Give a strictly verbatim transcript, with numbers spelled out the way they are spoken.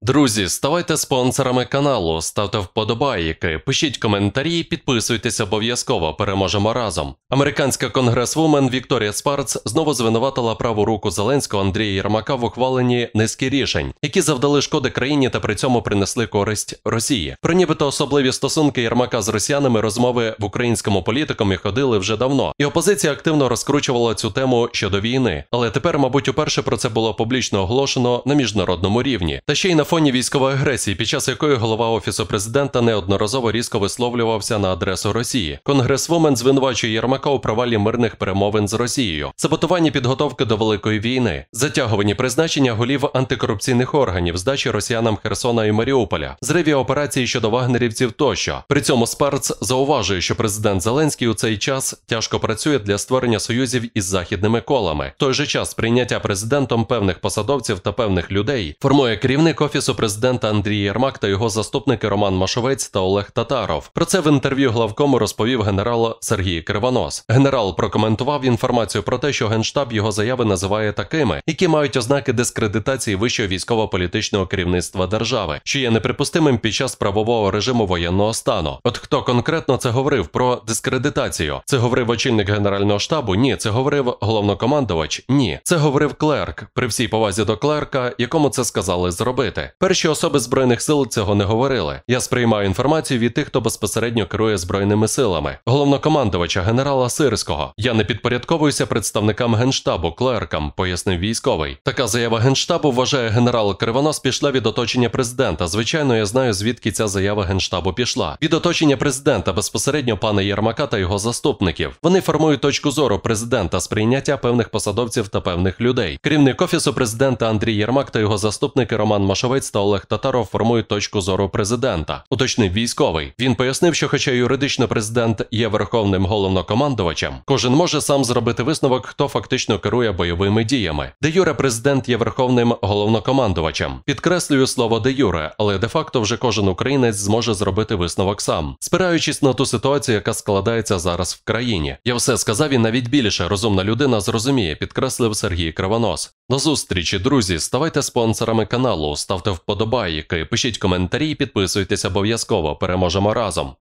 Друзі, ставайте спонсорами каналу, ставте вподобайки, пишіть коментарі, підписуйтесь обов'язково, переможемо разом. Американська конгресвумен Вікторія Спарц знову звинуватила праву руку Зеленського Андрія Єрмака в ухваленні низки рішень, які завдали шкоди країні та при цьому принесли користь Росії. Про нібито особливі стосунки Єрмака з росіянами розмови в українському політикумі ходили вже давно, і опозиція активно розкручувала цю тему щодо війни. Але тепер, мабуть, уперше про це було публічно оголошено на міжнародному рівні. Та ще й на фоні військової агресії, під час якої голова Офісу президента неодноразово різко висловлювався на адресу Росії. Конгресвумен звинувачує Єрмака у провалі мирних перемовин з Росією, саботуванні підготовки до Великої війни, затягуванні призначення голів антикорупційних органів, здачі росіянам Херсона і Маріуполя, зриві операції щодо вагнерівців тощо. При цьому Спарц зауважує, що президент Зеленський у цей час тяжко працює для створення союзів із західними колами. В той же час прийняття президентом певних посадовців та певних людей формує керівник Офісу президента Андрій Єрмак та його заступники Роман Машовець та Олег Татаров. Про це в інтерв'ю главкому розповів генерал Сергій Кривонос. Генерал прокоментував інформацію про те, що Генштаб його заяви називає такими, які мають ознаки дискредитації вищого військово-політичного керівництва держави, що є неприпустимим під час правового режиму воєнного стану. От хто конкретно це говорив про дискредитацію? Це говорив очільник Генерального штабу? Ні. Це говорив головнокомандувач? Ні. Це говорив клерк, при всій повазі до клерка, якому це сказали зробити. Перші особи Збройних сил цього не говорили. Я сприймаю інформацію від тих, хто безпосередньо керує Збройними силами. Головнокомандувача генерала Сирського. Я не підпорядковуюся представникам Генштабу, клеркам, пояснив військовий. Така заява Генштабу, вважає генерал Кривонос, пішла від оточення президента. Звичайно, я знаю, звідки ця заява Генштабу пішла. Від оточення президента, безпосередньо пана Єрмака та його заступників. Вони формують точку зору президента з прийняття певних посадовців та певних людей. Керівник Офісу президента Андрій Єрмак та його заступники Роман Машовець та Олег Татаров формують точку зору президента, уточнив військовий. Він пояснив, що хоча юридично президент є верховним головнокомандувачем, кожен може сам зробити висновок, хто фактично керує бойовими діями. Де юре президент є верховним головнокомандувачем. Підкреслюю слово де юре, але де-факто вже кожен українець зможе зробити висновок сам, спираючись на ту ситуацію, яка складається зараз в країні. Я все сказав і навіть більше, розумна людина зрозуміє, підкреслив Сергій Кривонос. До зустрічі, друзі, ставайте спонсорами каналу, ставте вподобайки, пишіть коментарі і підписуйтесь обов'язково, переможемо разом.